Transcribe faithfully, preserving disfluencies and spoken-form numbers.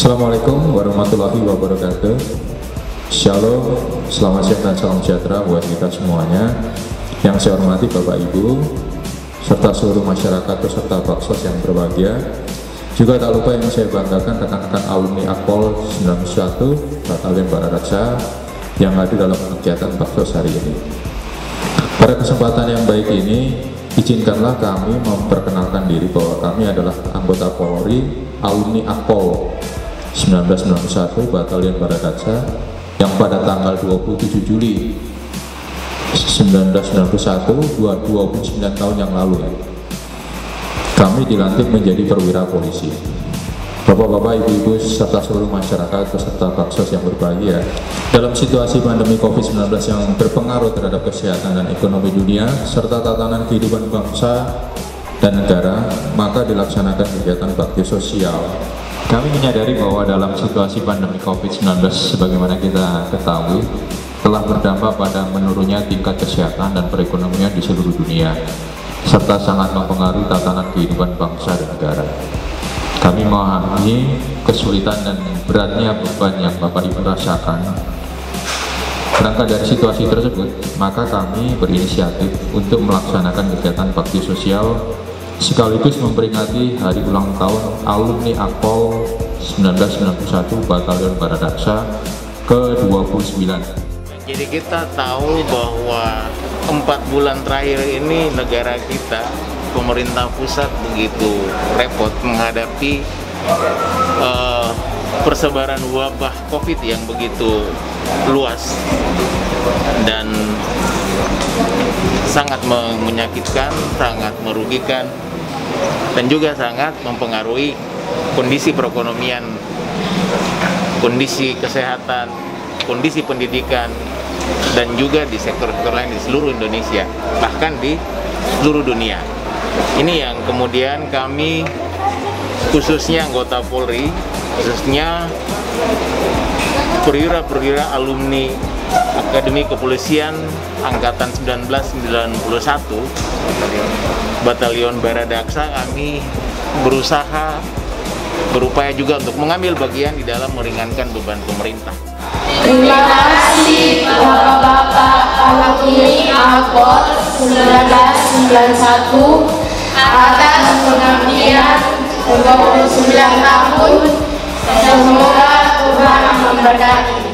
Assalamualaikum warahmatullahi wabarakatuh. Shalom, selamat siang dan salam sejahtera buat kita semuanya. Yang saya hormati Bapak Ibu serta seluruh masyarakat peserta Baksos yang berbahagia. Juga tak lupa yang saya banggakan rekan-rekan alumni Akpol sembilan puluh satu Batalion Bararaksa yang hadir dalam kegiatan Baksos hari ini. Pada kesempatan yang baik ini, izinkanlah kami memperkenalkan diri bahwa kami adalah anggota Polri, alumni Akpol sembilan belas sembilan puluh satu Batalion Bararaksa yang pada tanggal dua puluh tujuh Juli seribu sembilan ratus sembilan puluh satu, dua puluh sembilan tahun yang lalu ya, kami dilantik menjadi perwira polisi. Bapak-bapak, ibu-ibu, serta seluruh masyarakat peserta Baksos yang berbahagia, dalam situasi pandemi COVID sembilan belas yang berpengaruh terhadap kesehatan dan ekonomi dunia serta tatanan kehidupan bangsa dan negara, maka dilaksanakan kegiatan bakti sosial. Kami menyadari bahwa dalam situasi pandemi COVID sembilan belas sebagaimana kita ketahui telah berdampak pada menurunnya tingkat kesehatan dan perekonomian di seluruh dunia serta sangat mempengaruhi tatanan kehidupan bangsa dan negara. Kami memahami kesulitan dan beratnya beban yang Bapak Ibu rasakan. Berangkat dari situasi tersebut, maka kami berinisiatif untuk melaksanakan kegiatan bakti sosial sekaligus memperingati hari ulang tahun alumni Akpol sembilan belas sembilan puluh satu Batalion Bararaksa ke dua puluh sembilan. Jadi kita tahu bahwa empat bulan terakhir ini negara kita, pemerintah pusat begitu repot menghadapi uh, persebaran wabah COVID yang begitu luas dan sangat menyakitkan, sangat merugikan, dan juga sangat mempengaruhi kondisi perekonomian, kondisi kesehatan, kondisi pendidikan, dan juga di sektor-sektor lain di seluruh Indonesia, bahkan di seluruh dunia. Ini yang kemudian kami, khususnya anggota Polri, khususnya perwira-perwira alumni Akademi Kepolisian Angkatan sembilan belas sembilan puluh satu Batalion Bararaksa, kami berusaha berupaya juga untuk mengambil bagian di dalam meringankan beban pemerintah. Terima kasih Bapak-Bapak alumni Akpol sembilan belas sembilan puluh satu atas pengabdian dua puluh sembilan tahun. Semoga Tuhan memberkati.